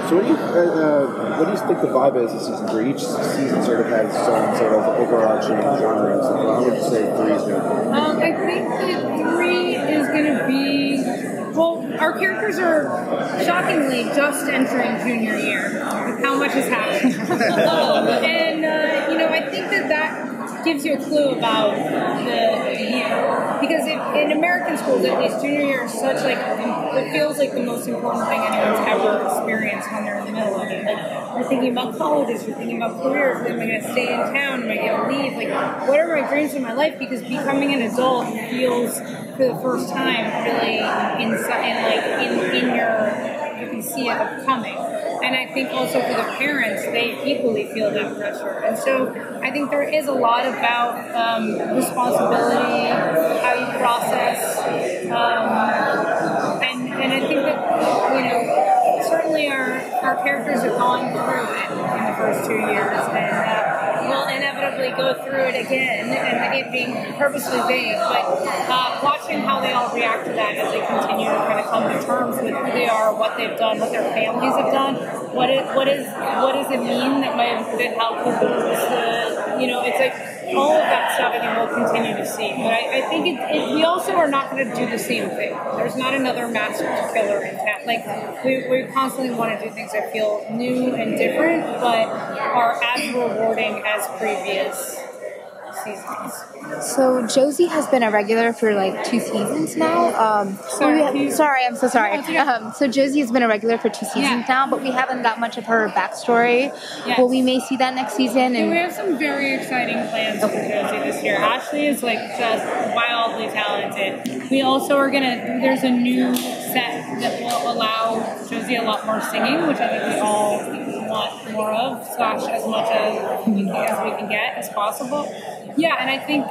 So what do you think the vibe is this season 3? Each season sort of has its own sort of overarching genre and stuff. I would say 3 is good. I think that 3 is going to be... Well, our characters are shockingly just entering junior year with how much has happened. I think that gives you a clue about the year. Because in American schools, at least, junior year is such it feels like the most important thing anyone's ever experienced when they're in the middle of it. You're thinking about colleges, you're thinking about careers, am I going to stay in town, am I going to leave? What are my dreams in my life? Because becoming an adult feels, for the first time, really you can see it coming. And I think also for the parents, they equally feel that pressure. And so I think there is a lot about responsibility, how you process, and I think that, certainly our characters have gone through it in the first 2 years, and will inevitably go through it again, and it being purposely vague, but watching how they all react to that as they continue to kind of come to terms with who they are, what they've done, what their families have done, what does it mean that how it's like all of that stuff I think we'll continue to see. But I think we also are not going to do the same thing. There's not another master killer in town. We constantly want to do things that feel new and different, but are as rewarding as previous seasons. So Josie has been a regular for 2 seasons now. Sorry, I'm so sorry. So Josie has been a regular for 2 seasons now, but we haven't got much of her backstory. Yes. Well, we may see that next season. And we have some very exciting plans for Josie this year. Ashley is just wildly talented. We also are there's a new set that will allow Josie a lot more singing, which I think we all want more of, / as much as we can get as possible. Yeah, and I think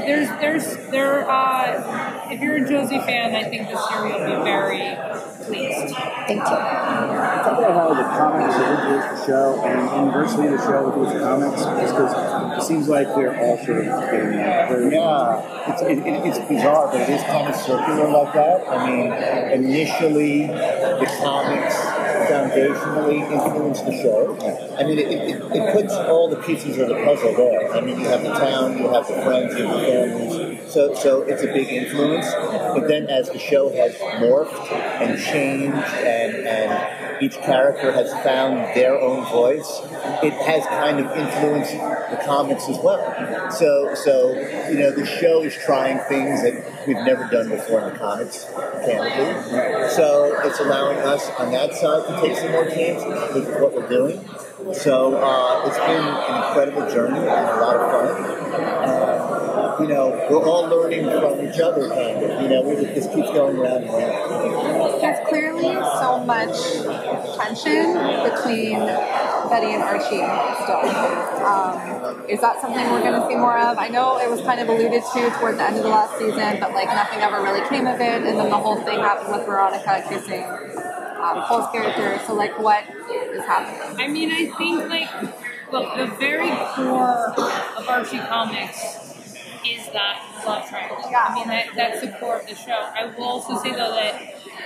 if you're a Josie fan, I think this year you'll be very pleased. Thank you. Talk about how the comics influence the show, and inversely the show influences the comics, just because it seems like they're all sort of getting there. Yeah, it's bizarre, but it is kind of circular like that. I mean, initially the comics foundationally influenced the show. I mean, it puts all the pieces of the puzzle there. I mean, you have the town, you have the friends, you have the families. So it's a big influence. But then as the show has morphed and changed and each character has found their own voice, it has kind of influenced the comics as well. So the show is trying things that we've never done before in the comics, candidly. So it's allowing us on that side to take some more chances with what we're doing. So it's been an incredible journey and a lot of fun. We're all learning from each other, kind of. It just keeps going round and round. There's clearly so much tension between Betty and Archie still. Is that something we're going to see more of? I know it was kind of alluded to toward the end of the last season, but nothing ever really came of it, and then the whole thing happened with Veronica kissing Cole's character. So what is happening? I mean, I think the very core of Archie comics is that love triangle. Yeah. I mean, that's the core of the show. I will also say, though, that,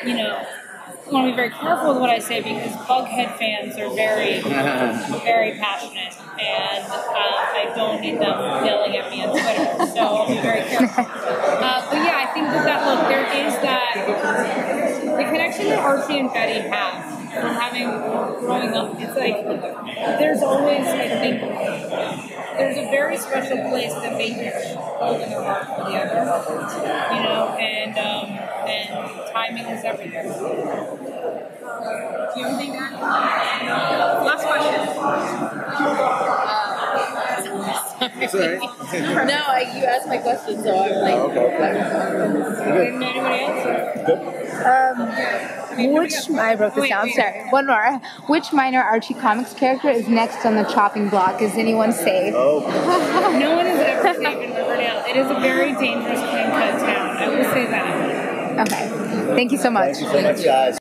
I want to be very careful with what I say because Bughead fans are very, very passionate, and I don't need them yelling at me on Twitter, so I'll be very careful. But yeah, I think that there is that, the connection that Archie and Betty have from growing up, it's there's always, I think, there's a very special place that they each hold in their heart for the other, and timing is everything. Do you have anything to add? Last question. Sorry. No, you asked my question, so I'm Anybody else? I wrote this down. Sorry, one more. Which minor Archie Comics character is next on the chopping block? Is anyone safe? Oh. No one is ever safe in Riverdale. It is a very dangerous clean-cut town. I will say that. Okay. Thank you so much. Thank you so much, guys.